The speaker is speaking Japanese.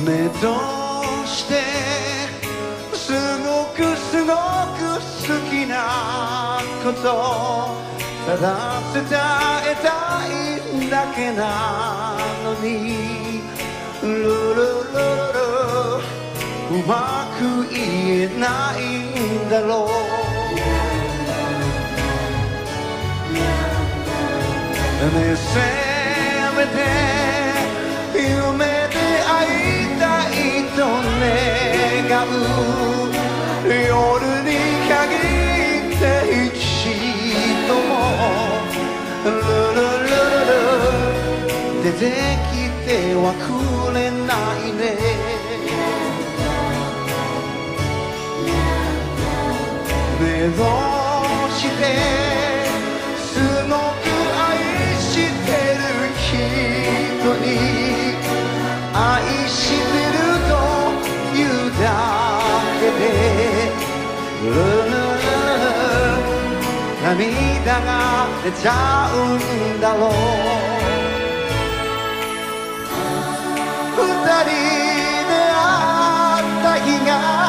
目としてすごく好きなことただ伝えたいんだけなのにルルルルルうまく言えないんだろうねえせめて夢で会いたいと願う夜に限って一度もルルルルル出てきてはくれないねねえどうしてすごく愛してる人に愛してると言うだけでルルル涙が出ちゃうんだろう二人で会った日が